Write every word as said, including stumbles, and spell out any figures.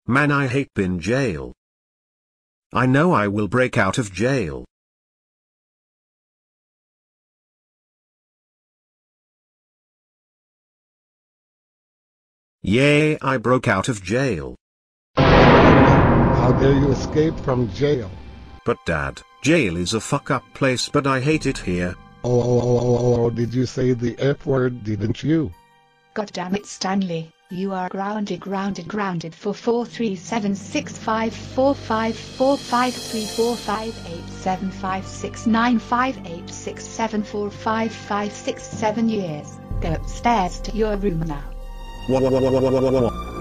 Man, I hate being jail. I know I will break out of jail. Yay, I broke out of jail. How dare you escape from jail? But Dad, jail is a fuck up place, but I hate it here. Oh, oh, oh, oh, oh, did you say the F word, didn't you? God damn it, Stanley, you are grounded, grounded, grounded for four three seven six five four five four five three four five eight seven five six nine five eight six seven four five five six seven years. Go upstairs to your room now. Whoa, whoa, whoa, whoa, whoa, whoa, whoa.